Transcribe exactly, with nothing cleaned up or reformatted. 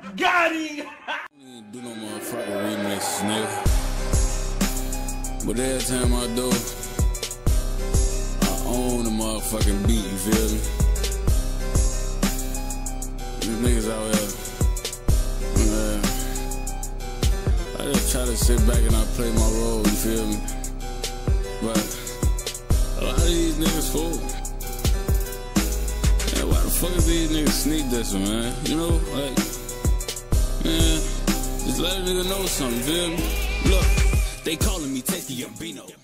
Got him! Do no motherfucking remix, nigga. But every time I do, I own the motherfucking beat, you feel me? These niggas out here, man, I just try to sit back and I play my role, you feel me? But a lot of these niggas fool. Man, why the fuck is these niggas sneak dissing, man? You know, like, man, just let a nigga know something, feel me? Look, they calling me Tasty Gambino.